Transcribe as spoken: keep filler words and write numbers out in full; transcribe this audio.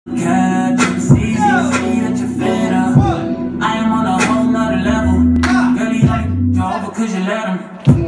Catch, it's easy to see that you're fed up. I am on a whole nother level. Girl, he like you over cause you let him.